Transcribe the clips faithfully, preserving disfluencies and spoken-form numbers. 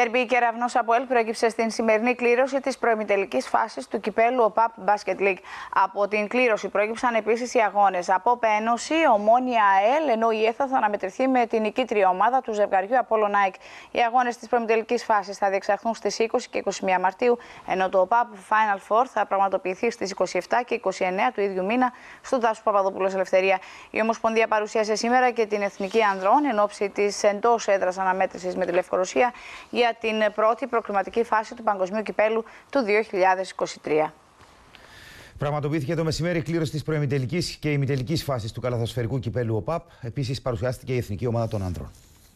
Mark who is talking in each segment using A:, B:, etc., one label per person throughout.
A: Ντέρμπι Κεραυνός ΑΠΟΕΛ προέκυψε στην σημερινή κλήρωση της προημιτελικής φάσης του κυπέλου ΟΠΑΠ Basket League. Από την κλήρωση προέκυψαν επίσης οι αγώνες ΑΠΟΠ Ένωση, Ομόνοια ΑΕΛ, ενώ η ΕΘΑ θα αναμετρηθεί με την νικήτρια ομάδα του ζευγαριού Απόλλων ΑΕΚ. Οι αγώνες της προημιτελικής φάσης θα διεξαχθούν στις είκοσι και είκοσι μία Μαρτίου, ενώ το ΟΠΑΠ Final Four θα πραγματοποιηθεί στις είκοσι επτά και είκοσι εννέα του ίδιου μήνα στο Τάσο Παπαδόπουλος Ελευθερία. Η Ομοσπονδία παρουσίασε σήμερα και την Εθνική Ανδρών εν ώψη της εντός έδρας αναμέτρησης με τη Λευκορωσία για την πρώτη προκριματική φάση του Παγκοσμίου Κυπέλου του δύο χιλιάδες είκοσι τρία.
B: Πραγματοποιήθηκε το μεσημέρι η κλήρωση της προημιτελικής και ημιτελικής φάσης του καλαθοσφαιρικού κυπέλου ΟΠΑΠ. Επίσης, παρουσιάστηκε η Εθνική Ομάδα των Ανδρών.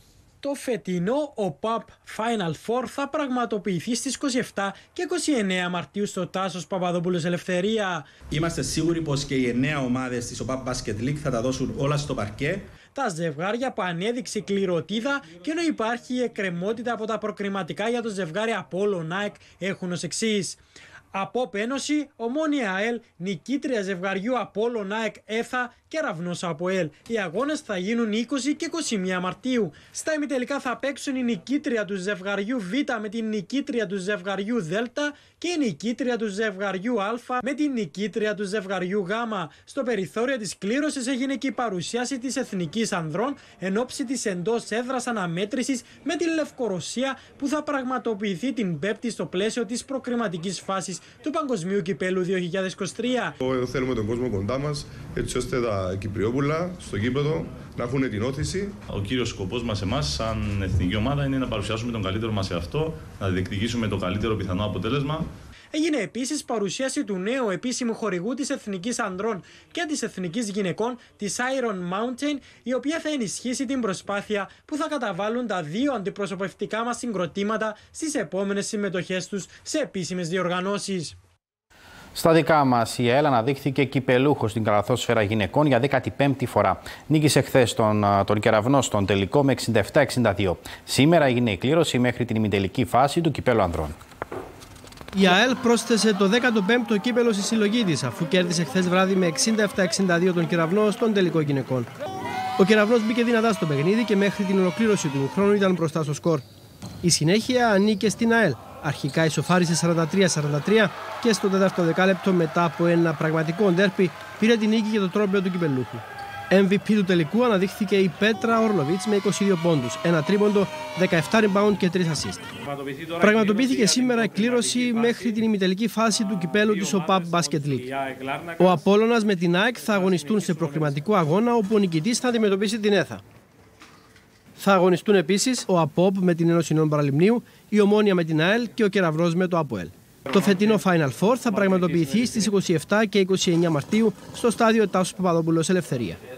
C: Το φετινό ΟΠΑΠ Final Four θα πραγματοποιηθεί στις είκοσι επτά και είκοσι εννέα Μαρτίου στο Τάσος Παπαδόπουλος Ελευθερία.
D: Είμαστε σίγουροι πως και οι εννέα ομάδες της ΟΠΑΠ Basket League θα τα δώσουν όλα στο παρκέ.
C: Τα ζευγάρια που ανέδειξε κληροτίδα και ενώ υπάρχει η εκκρεμότητα από τα προκριματικά για το ζευγάρι Απόλλων ΑΕΚ έχουν ως εξής. ΑΠΟΠ Ένωση, Ομόνοια ΑΕΛ, νικήτρια ζευγαριού Απόλλων ΑΕΚ ΕΘΑ και Κεραυνός ΑΠΟΕΛ. Οι αγώνες θα γίνουν είκοσι και είκοσι μία Μαρτίου. Στα ημιτελικά θα παίξουν η νικήτρια του ζευγαριού Β με την νικήτρια του ζευγαριού Δ και η νικήτρια του ζευγαριού Α με την νικήτρια του ζευγαριού Γ. Στο περιθώριο της κλήρωσης έγινε και η παρουσίαση της Εθνικής Ανδρών εν ώψη της εντός έδρας αναμέτρησης με τη Λευκορωσία που θα πραγματοποιηθεί την Πέμπτη στο πλαίσιο της προκριματικής φάσης του Παγκοσμίου Κυπέλου δύο χιλιάδες είκοσι τρία.
E: Εδώ θέλουμε τον κόσμο κοντά μας, έτσι ώστε τα Κυπριόπουλα στο γήπεδο να έχουν την όθηση.
F: Ο κύριος σκοπός μας εμάς, σαν εθνική ομάδα, είναι να παρουσιάσουμε τον καλύτερο μας εαυτό, να διεκδικήσουμε το καλύτερο πιθανό αποτέλεσμα.
C: Έγινε επίσης παρουσίαση του νέου επίσημου χορηγού της Εθνικής Ανδρών και της Εθνικής Γυναικών, της Iron Mountain, η οποία θα ενισχύσει την προσπάθεια που θα καταβάλουν τα δύο αντιπροσωπευτικά μας συγκροτήματα στις επόμενες συμμετοχές τους σε επίσημες διοργανώσεις.
G: Στα δικά μας, η ΑΕΛ αναδείχθηκε κυπελούχος στην καλαθόσφαιρα γυναικών για δέκατη πέμπτη φορά. Νίκησε χθες τον, τον Κεραυνό στον τελικό με εξήντα επτά εξήντα δύο. Σήμερα έγινε η κλήρωση μέχρι την ημιτελική φάση του κυπέλου ανδρών.
H: Η ΑΕΛ πρόσθεσε το δέκατο πέμπτο κύπελο στη συλλογή της, αφού κέρδισε χθες βράδυ με εξήντα επτά εξήντα δύο τον Κεραυνό στον τελικό γυναικών. Ο Κεραυνός μπήκε δυνατά στο παιχνίδι και μέχρι την ολοκλήρωση του χρόνου ήταν μπροστά στο σκορ. Η συνέχεια ανήκε στην ΑΕΛ. Αρχικά ισοφάρισε σαράντα τρία σαράντα τρία και στο τέταρτο δεκάλεπτο, μετά από ένα πραγματικό ντέρπι, πήρε την νίκη για το τρόπαιο του κυπελούχου. εμ βι πι του τελικού αναδείχθηκε η Πέτρα Ορλοβίτς με είκοσι δύο πόντους, ένα τρίποντο, δεκαεπτά rebound και τρία assist. Πραγματοποιήθηκε σήμερα η κλήρωση μέχρι την ημιτελική φάση του κυπέλου της ΟΠΑΠ Basket League. Ο Απόλλωνας με την ΑΕΚ θα αγωνιστούν σε προκριματικό αγώνα, όπου ο νικητής θα αντιμετωπίσει την ΕΘΑ. Θα αγωνιστούν επίσης ο ΑΠΟΠ με την Ένωση Νέων Παραλιμνίου, η Ομόνοια με την ΑΕΛ και ο Κεραυνός με το ΑΠΟΕΛ. Το φετινό Final Four θα πραγματοποιηθεί στις είκοσι επτά και είκοσι εννέα Μαρτίου στο στάδιο Τάσος Παπαδόπουλος Ελευθερία.